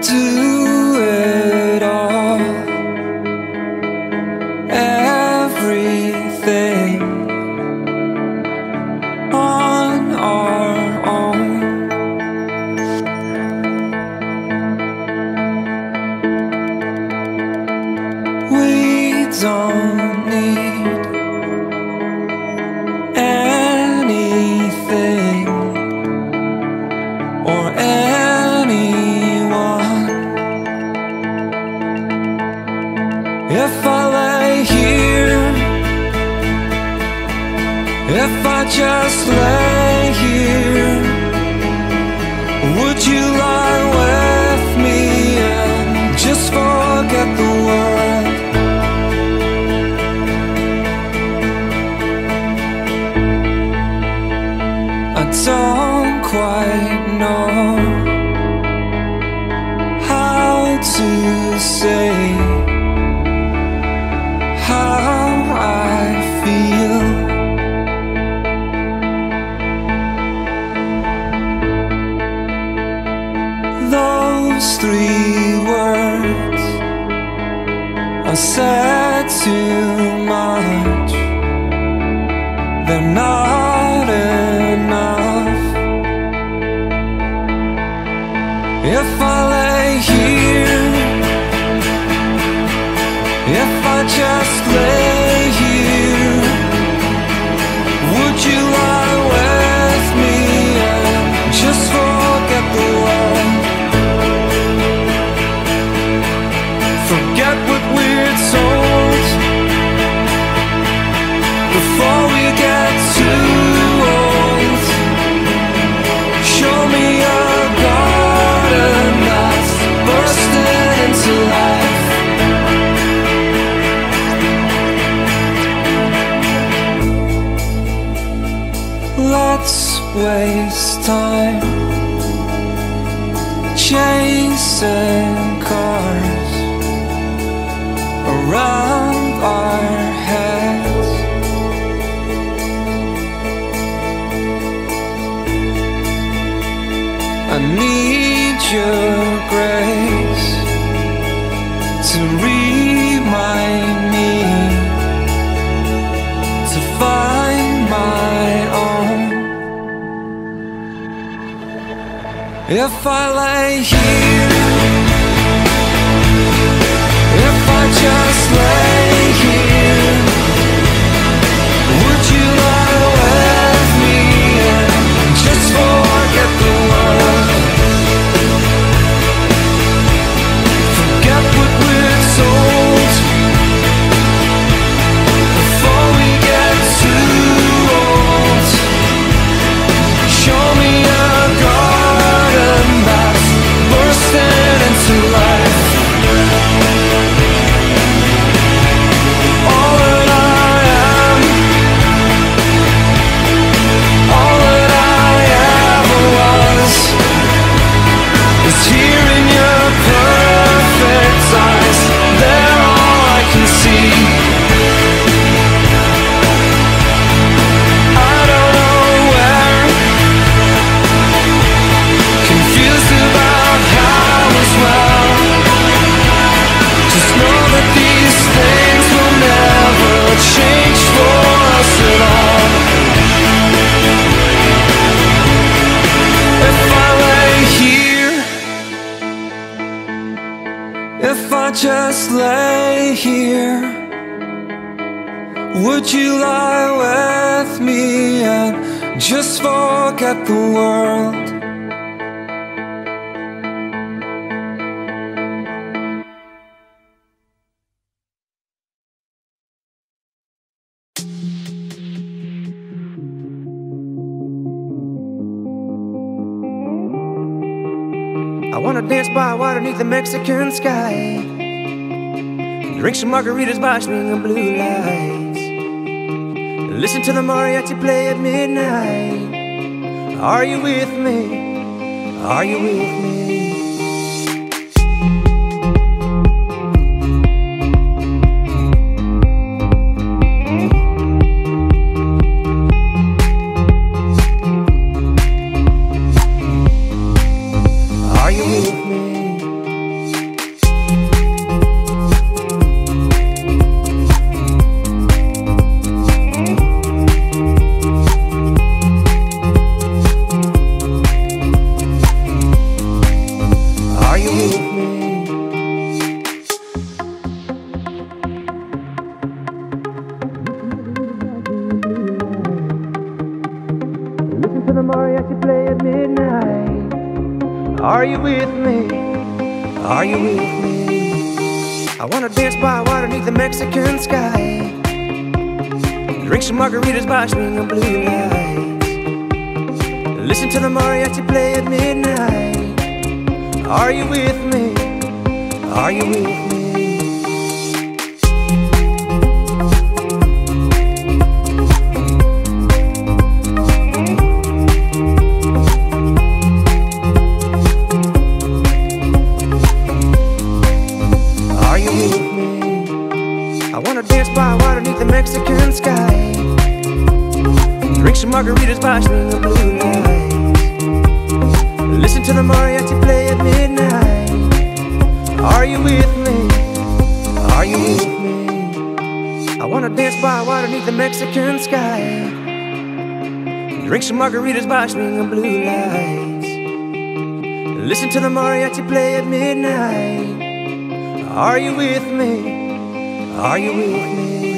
do it all, everything on our own. We don't need anything or anyone. If I lay here, if I just lay here, would you lie with me and just forget the world? I don't quite know how to say how I feel. Those 3 words I said too much, they're not enough. If I lay here, if I just lay here, would you lie with me and just forget the world? Forget what we're told before we get too old. Show me a garden that's bursting into life. Let's waste time chasing cars around our heads. I need your grace to remind me to find my own. If I lay here, if I just lay here, would you lie with me and just forget the world? Forget what we're told before we get too old. Show me a garden that's bursting into life. All that I am, all that I ever was, is here in your perfect eyes. They're all I can see. I don't know where, confused about how as well. Just know that these things will never change for us at all. If I lay here, if I just lay here, would you lie with me and just forget the world? I wanna dance by water beneath the Mexican sky, drink some margaritas by swinging blue lights, listen to the mariachi play at midnight. Are you with me? Are you with me? the mariachi play at midnight. Are you with me? Are you with me? I wanna dance by water beneath the Mexican sky. Drink some margaritas by swinging blue lights. Listen to the mariachi play at midnight. Are you with me? Are you with me? I wanna dance by water beneath the Mexican sky. Drink some margaritas by swinging blue lights. Listen to the mariachi play at midnight. Are you with me? Are you with me? I wanna dance by water beneath the Mexican sky. Drink some margaritas by swinging blue lights. Listen to the mariachi play at midnight. Are you with me? Are you with me?